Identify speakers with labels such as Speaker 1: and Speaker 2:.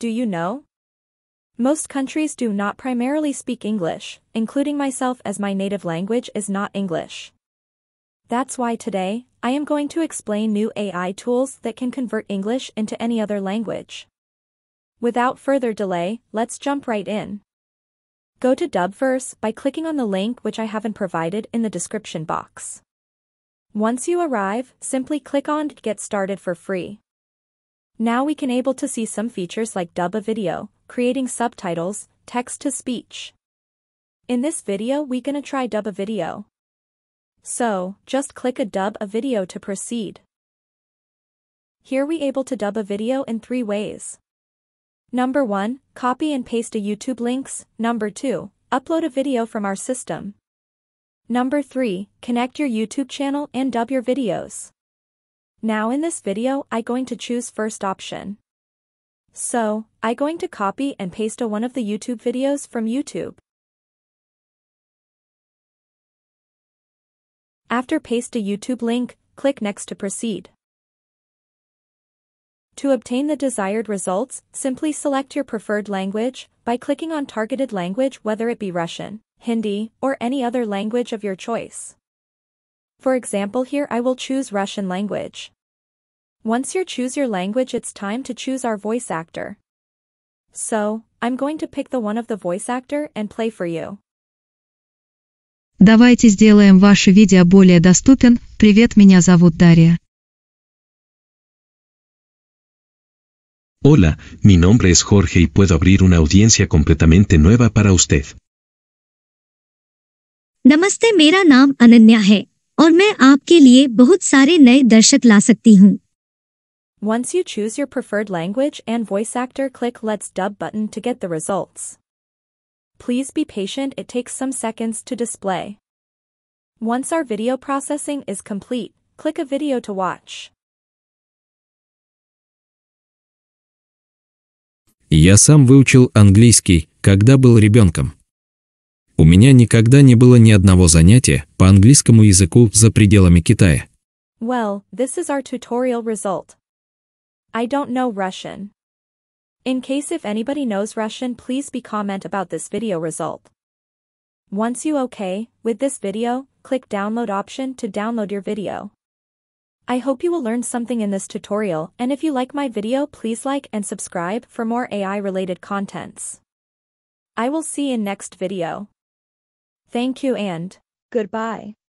Speaker 1: Do you know? Most countries do not primarily speak English, including myself, as my native language is not English. That's why today, I am going to explain new AI tools that can convert English into any other language. Without further delay, let's jump right in. Go to Dubverse by clicking on the link which I haven't provided in the description box. Once you arrive, simply click on Get Started for free. Now we can able to see some features like dub a video, creating subtitles, text-to-speech. In this video we gonna try dub a video. So, just click a dub a video to proceed. Here we able to dub a video in 3 ways. Number 1, copy and paste a YouTube links. Number 2, upload a video from our system. Number 3, connect your YouTube channel and dub your videos. Now in this video I going to choose first option. So, I going to copy and paste one of the YouTube videos from YouTube. After paste a YouTube link, click next to proceed. To obtain the desired results, simply select your preferred language by clicking on targeted language, whether it be Russian, Hindi, or any other language of your choice. For example, here I will choose Russian language. Once you choose your language, it's time to choose our voice actor. So, I'm going to pick the one of the voice actor and play for you.
Speaker 2: Давайте сделаем ваше видео более доступен. Привет, меня зовут Дарья.
Speaker 3: Hola, mi nombre es Jorge y puedo abrir una audiencia completamente nueva para usted.
Speaker 4: नमस्ते, मेरा नाम अनन्या है और मैं आपके लिए बहुत सारे नए दर्शक ला सकती हूँ.
Speaker 1: Once you choose your preferred language and voice actor, click Let's Dub button to get the results. Please be patient, it takes some seconds to display. Once our video processing is complete, click a video to watch.
Speaker 5: Я сам выучил английский, когда был ребенком. У меня никогда не было ни одного занятия по английскому языку за пределами Китая.
Speaker 1: Well, this is our tutorial result. I don't know Russian. In case if anybody knows Russian, please be comment about this video result. Once you okay with this video, click download option to download your video. I hope you will learn something in this tutorial, and if you like my video, please like and subscribe for more AI related contents. I will see you in next video. Thank you and goodbye.